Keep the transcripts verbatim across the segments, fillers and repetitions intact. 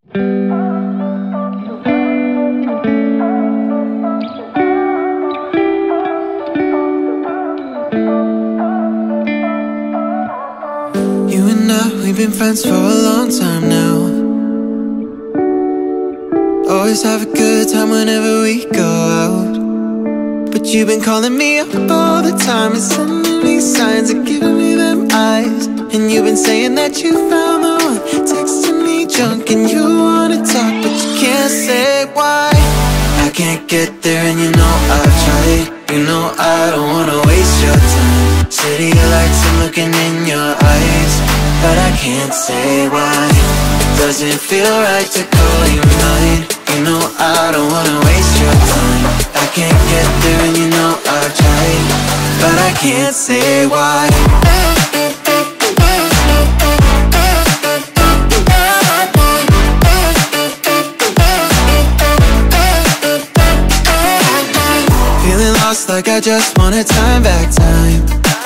You and I, we've been friends for a long time now. Always have a good time whenever we go out. But you've been calling me up all the time and sending me signs and giving me them eyes. And you've been saying that you found the one, texting me junk and you wanna talk, but you can't say why. I can't get there and you know I've tried. You know I don't wanna waste your time. City lights, I'm looking in your eyes, but I can't say why. It doesn't feel right to call you mine. You know I don't wanna waste your time. I can't get there and you know I've tried, but I can't say why. Feeling lost like I just wanna time back time.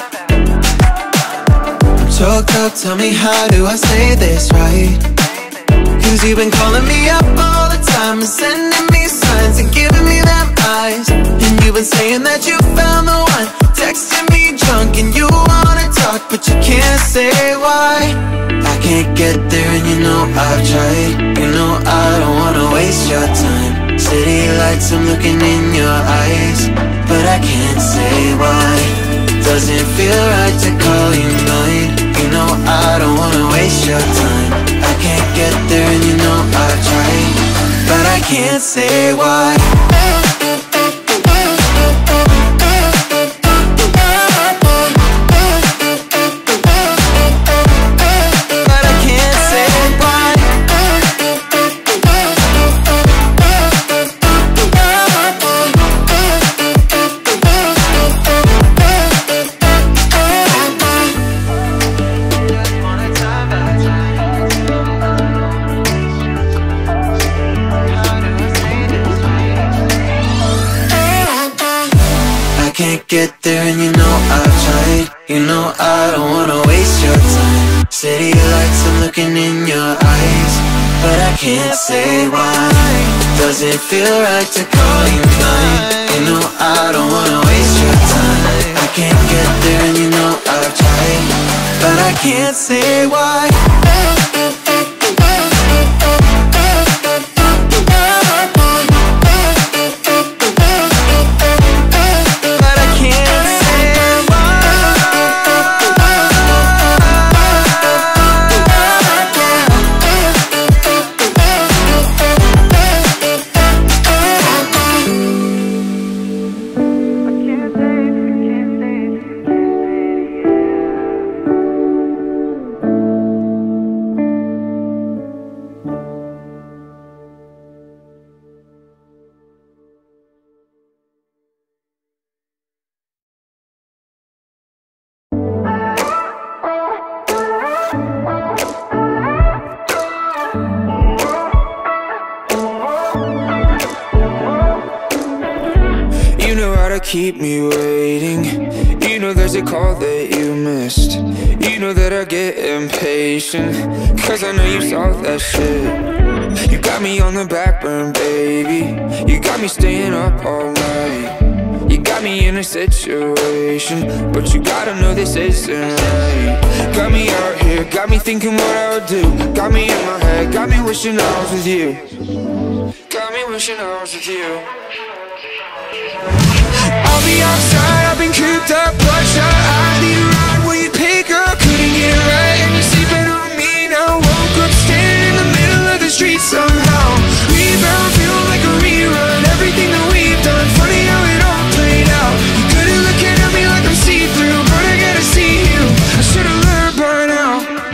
I'm choked up, tell me how do I say this right? Cause you've been calling me up all the time and sending me signs and giving me them eyes. And you've been saying that you found the one, texting me drunk and you wanna talk, but you can't say why. I can't get there and you know I've tried. You know I don't wanna waste your time. City lights, I'm looking in your eyes, but I can't say why. Doesn't feel right to call you mine. You know I don't wanna waste your time. I can't get there and you know I've tried, but I can't say why. Can't get there and you know I've tried. You know I don't wanna waste your time. City lights, I'm looking in your eyes, but I can't say why. Doesn't feel right to call you mine. You know I don't wanna waste your time. I can't get there and you know I've tried, but I can't say why. Keep me waiting. You know there's a call that you missed. You know that I get impatient, cause I know you saw that shit. You got me on the back burn, baby. You got me staying up all night. You got me in a situation, but you gotta know this isn't right. Got me out here, got me thinking what I would do. Got me in my head, got me wishing I was with you. Got me wishing I was with you. I'll be outside, I've been cooped up, bloodshot. I need a ride, will you pay, girl? Couldn't get it right, and you're sleeping on me now. Woke up standing in the middle of the street somehow. Rebound, feel like a rerun. Everything that we've done, funny how it all played out. You couldn't looking at me like I'm see-through, but I gotta see you. I should've learned by now.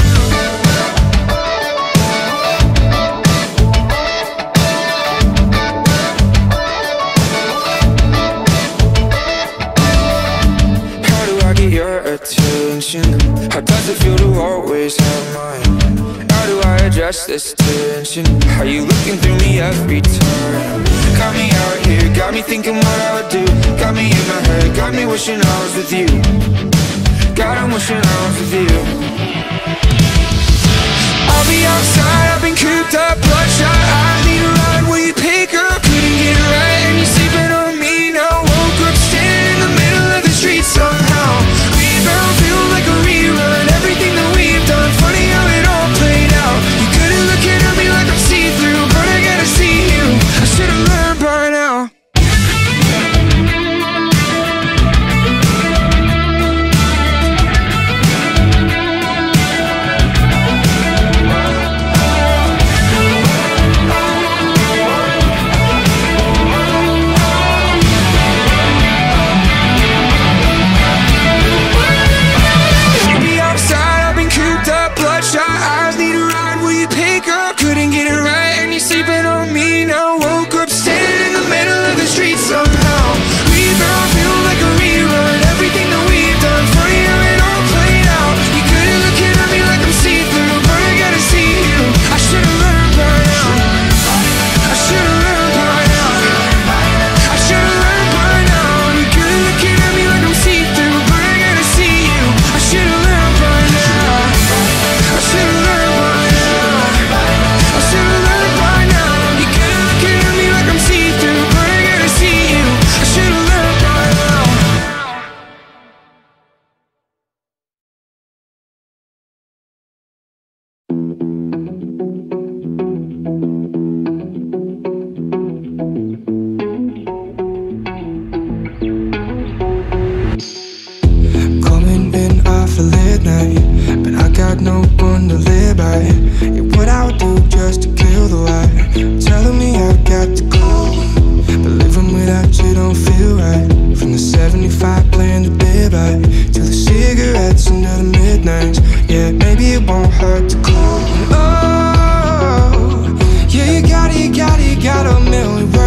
Attention, how does it feel to always have mine? How do I address this tension? How you looking through me every time? Got me out here, got me thinking what I would do. Got me in my head, got me wishing I was with you. God, I'm wishing I was with you. I'll be outside, I've been cooped up, bloodshot.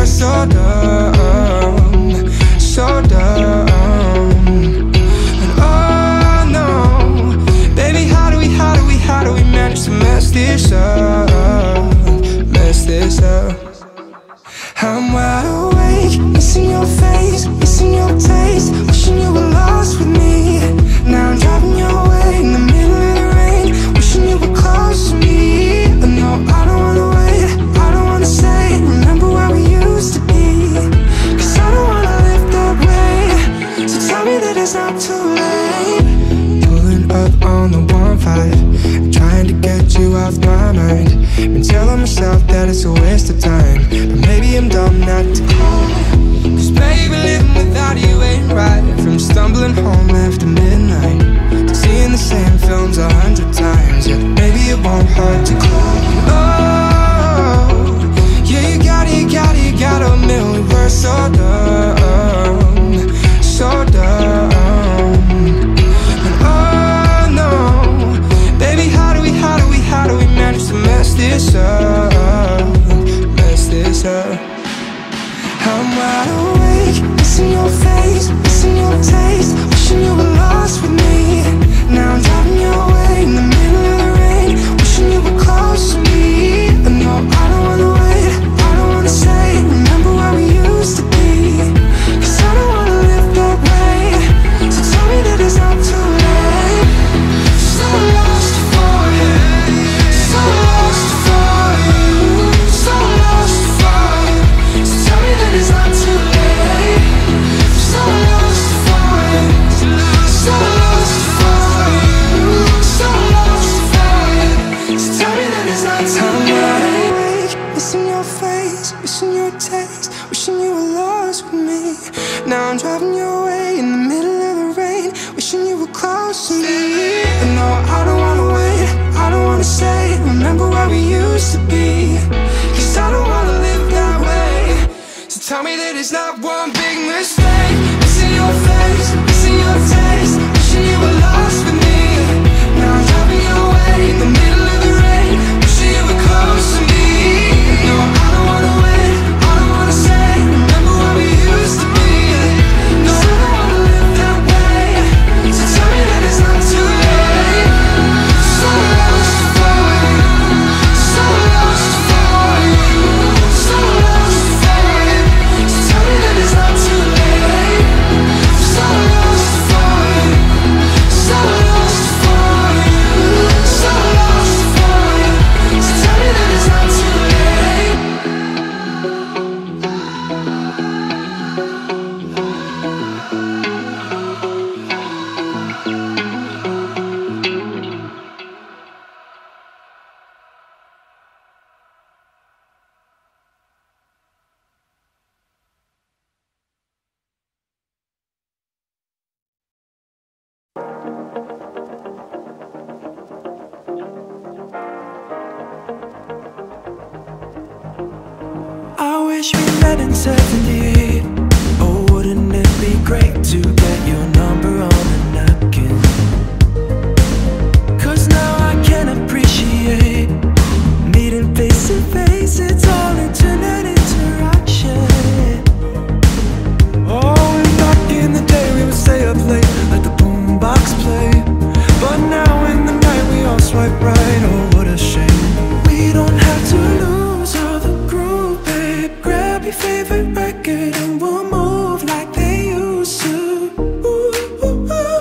were so dumb, so dumb. And oh no, baby, how do we, how do we, how do we manage to mess this up, mess this up? I'm wide awake, missing your face, missing your taste, wishing you were lost with me. Now I'm driving your way in the middle of the rain, wishing you were close to me. But no, I don't wanna wait, I don't wanna say, remember where we used to be. Cause I don't wanna live that way, so tell me that it's not too late. Pulling up on the one five, trying to get you off my mind. Been telling myself that it's a waste of time, but maybe I'm dumb not to call. Cause baby, living without you ain't right. From stumbling home after midnight to seeing the same films a hundred times, yeah, maybe it won't hurt to call. Oh, yeah, you got it, you got it, you gotta admit we were so dumb, so dumb. And oh no, baby, how do we, how do we, how do we manage to mess this up, mess this up? I'm wide awake, missing your face, missing your taste, wishing you were lost with me. Now I'm driving your way in the middle of the rain, wishing you were close to me. But no, I don't wanna wait, I don't wanna say, remember where we used to be. Cause I don't wanna live that way, so tell me that it's not too late. So lost for you, so lost for you, so lost for you. So tell me that it's not too late. So lost for you, so lost for you, so lost for you. So tell me that it's not too late. Missing your face, missing your taste, wishing you were lost with me. Now I'm driving your way in the middle of the rain, wishing you were close to me. But no, I don't wanna wait, I don't wanna say, remember where we used to be. Cause I don't wanna live that way, so tell me that it's not one big mistake. Missing your face, missing your taste, wishing you were lost with me. Now I'm driving your way in the middle of the rain, wishing you were close to me. No, I don't wanna wait, I don't wanna say, remember where we used to be. No, I don't wanna live that way, so tell me that it's not too late. So lost for you, so lost for you, so lost for you. So tell me that it's not too late. So lost for you, so lost for you, so lost for you. So tell me that it's not too late. I wish we met in seventy-eight. Oh, wouldn't it be great to get your number on a napkin? Cause now I can appreciate meeting face to face. It's all internet interaction. Oh, and back in the day we would stay up late, let the boombox play. But now in the night we all swipe right. Oh, what a shame. We don't have to lose all the groove, babe. Grab your favorite record and we'll move like they used to. Ooh, ooh, ooh.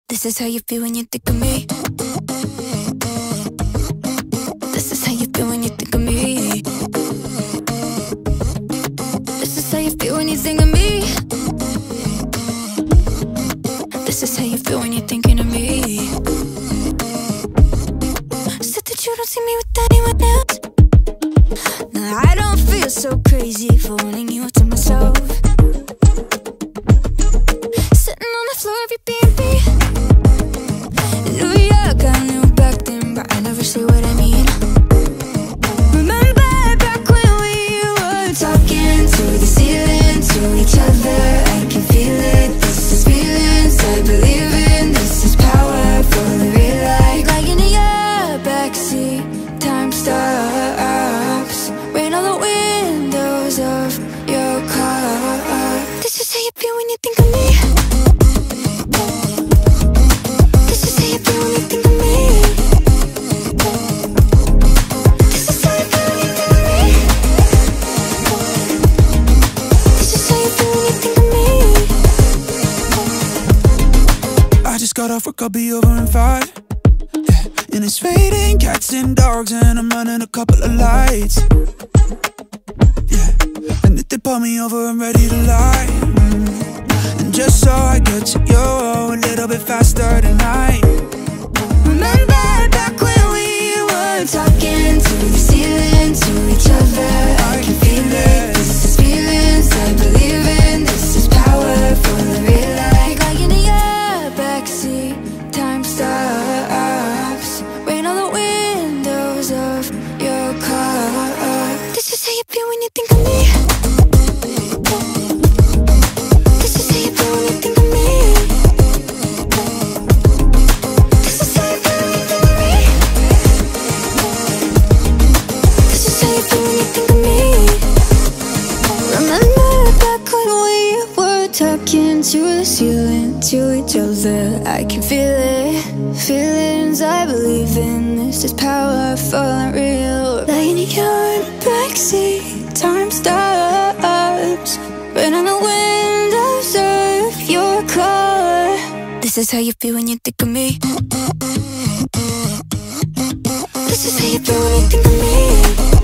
This is how you feel when you think of me. This is how you feel when you think of me. This is how you feel when you think of me. This is how you feel when you're thinking of me. Said that you don't see me with anyone else. Now I don't feel so crazy for wanting you to myself. Sitting on the floor of your B and B in New York, I knew back then, but I never say what I mean. Remember back when we were talking to the ceiling, to each other, I can feel it. This is feelings I believe in. This is powerful and real life. Like in your backseat, time stops. Rain on the windows of your car. This is how you feel when you think of me. This is how you feel when you think of me. This is how you feel when you think of me. This is how you feel when you think of me. I just got off work, I'll be over in five. Yeah. And it's fading, cats and dogs, and I'm running a couple of lights. Yeah. And if they pull me over, I'm ready to lie. mm. And just so I get to you a little bit faster tonight. Remember back when we were talking to the ceiling, to each other, I can feel it. This is feelings I believe in. This is powerful and real life. Like in your backseat, time stops. Rain on the windows of your car. This is how you feel when you think of me. This is how you feel when you think of me. This is how you feel when you think of me. This is how you feel when you think of me. Remember back when we were talking to the ceiling, to each other, I can feel it. Feelings I believe in. This is powerful and real. Lying in your backseat, time stops. Rain on the windows of your car. This is how you feel when you think of me. This is how you feel when you think of me.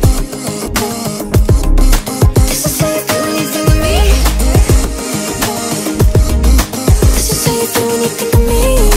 This is how you feel when you think of me. This is how you feel when you think of me.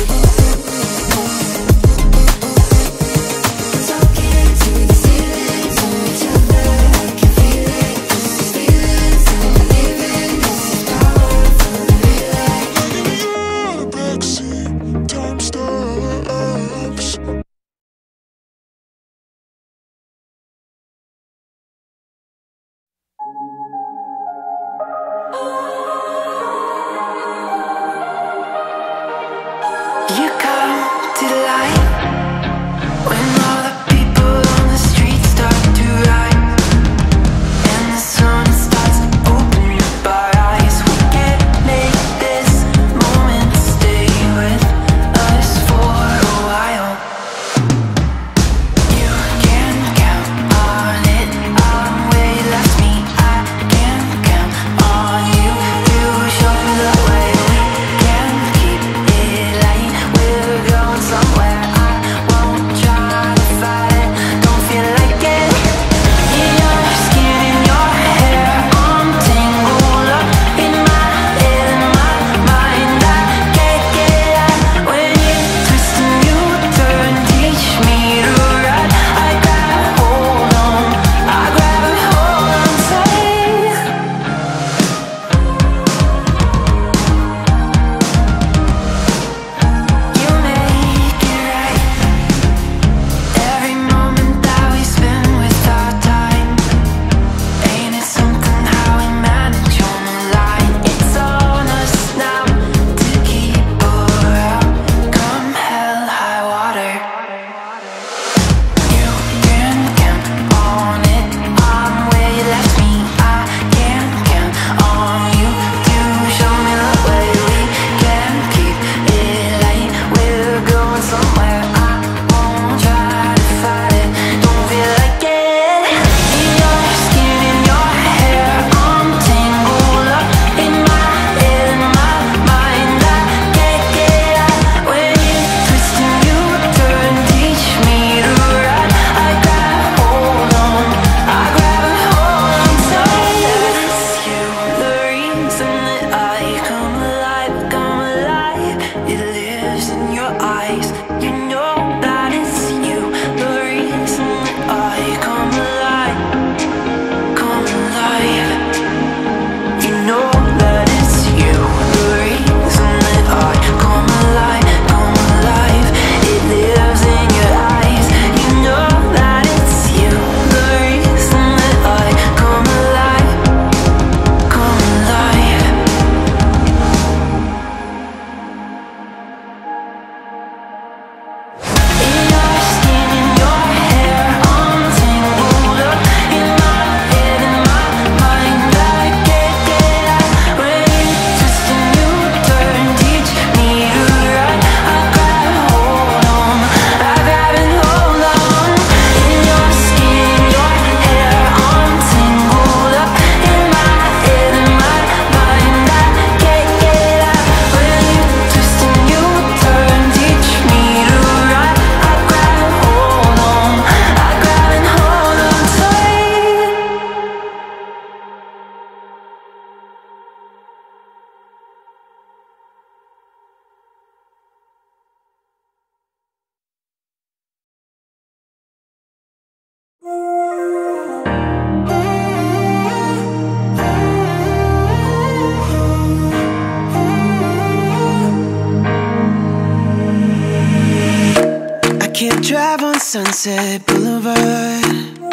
Sunset Boulevard.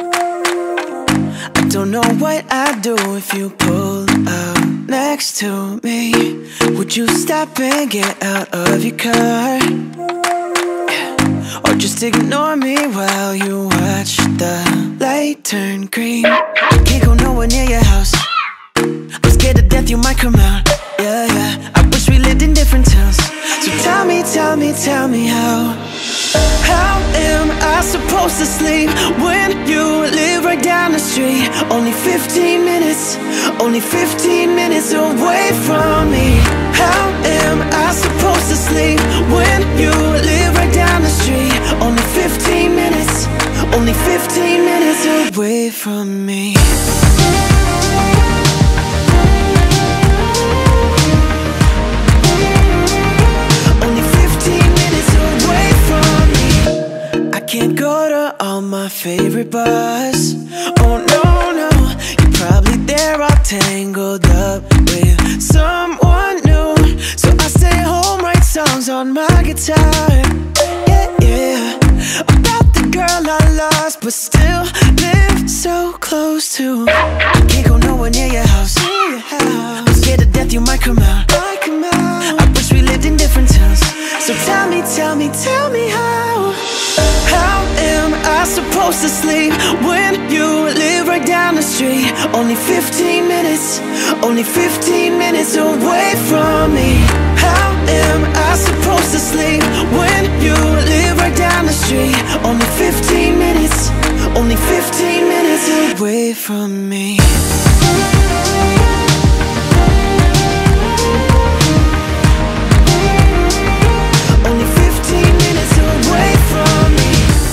I don't know what I'd do if you pulled up next to me. Would you stop and get out of your car? Or just ignore me while you watch the light turn green? I can't go nowhere near your house. I'm scared to death you might come out. Yeah, yeah, I wish we lived in different towns. So tell me, tell me, tell me how How am I supposed to sleep when you live right down the street? Only fifteen minutes, only fifteen minutes away from me. How am I supposed to sleep when you live right down the street? Only fifteen minutes, only fifteen minutes away from me. Can't go to all my favorite bars. Oh no, no, you're probably there all tangled up with someone new. So I stay home, write songs on my guitar. Yeah, yeah, about the girl I lost but still live so close to. I can't go nowhere near your house. I'm scared to death you might come out. I wish we lived in different towns. So tell me, tell me, tell me how How am I supposed to sleep when you live right down the street? Only fifteen minutes, only fifteen minutes away from me. How am I supposed to sleep when you live right down the street? Only fifteen minutes, only fifteen minutes away from me. Only fifteen minutes away from me.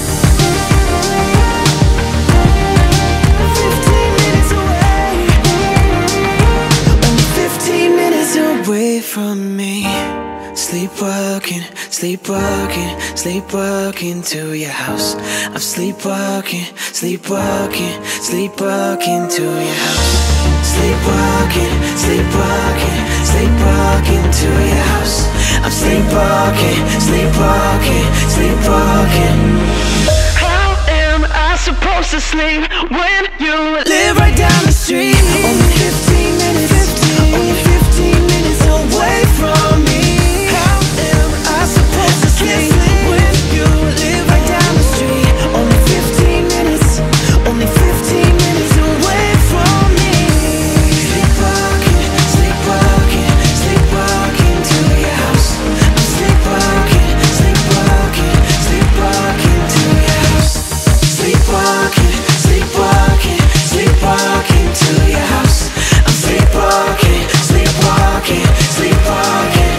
Away from me. Sleepwalking, sleepwalking, sleepwalking to your house. I'm sleepwalking, sleepwalking, sleepwalking to your house. Sleepwalking, sleepwalking, sleepwalking to your house. I'm sleepwalking, sleepwalking, sleepwalking. How am I supposed to sleep when you live right down the street? Only fifteen minutes, only fifteen minutes away from me. How am I supposed to sleep when you live right down the street? Only fifteen minutes, only fifteen minutes away from me. Sleepwalking, sleepwalking, sleepwalking to your house. I'm sleepwalking, sleepwalking, sleepwalking to your house. Sleepwalking, sleepwalking, sleepwalking to your house. I'm sleepwalking, sleepwalking, sleepwalking.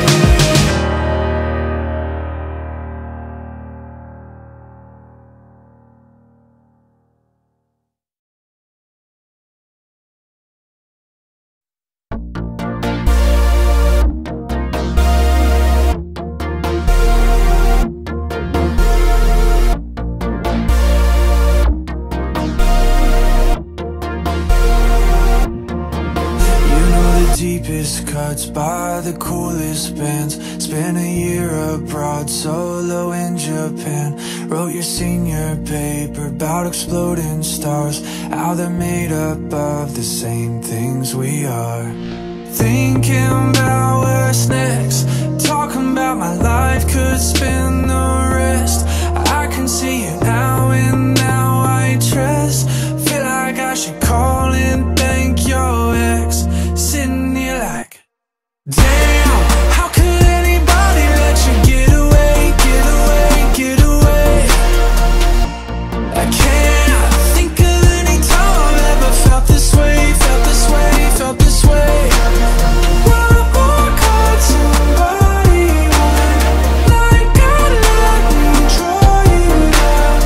Deepest cuts by the coolest bands. Spent a year abroad, solo in Japan. Wrote your senior paper about exploding stars, how they're made up of the same things we are. Thinking about what's next, talking about my life, could spend the rest. I can see you now in that white dress. Feel like I should call and thank your ex. Sitting here like, damn, how could anybody let you get away, get away, get away? I can't think of any time I've ever felt this way, felt this way, felt this way. What more could somebody want? Like I'd let me draw you down.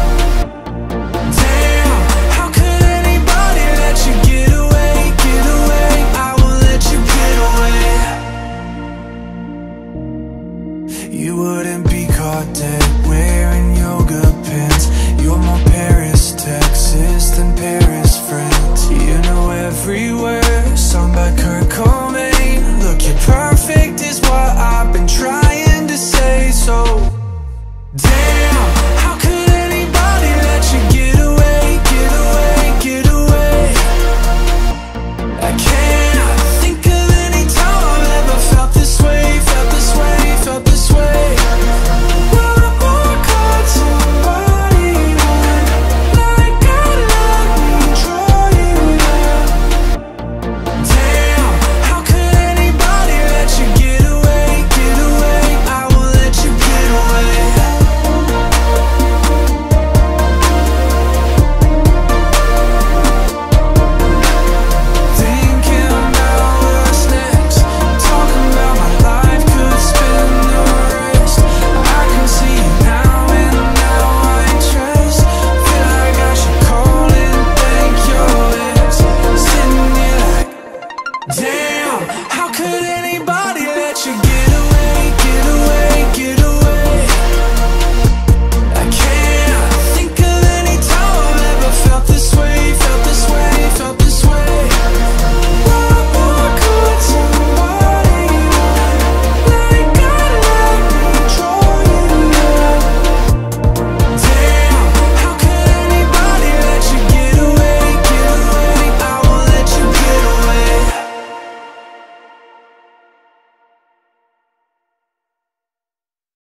Damn.